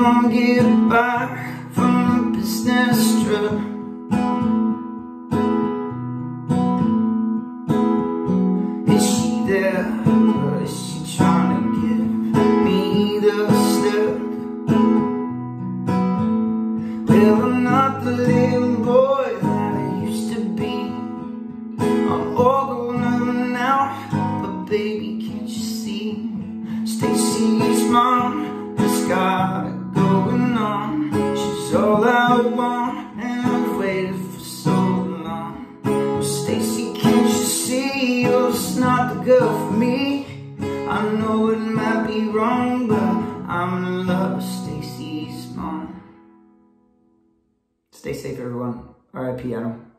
on get back from the business trip. Is she there, or is she trying to give me the slip? Well, I'm not the little boy that I used to be. I'm all grown up now, but baby, can't you see? Stacy's mom has got it going on. She's all I want, and I've waited for so long. Well, Stacy, can't you see you're just not the girl for me? I know it might be wrong, but I'm in love with Stacy's mom. Stay safe, everyone. R.I.P. Adam.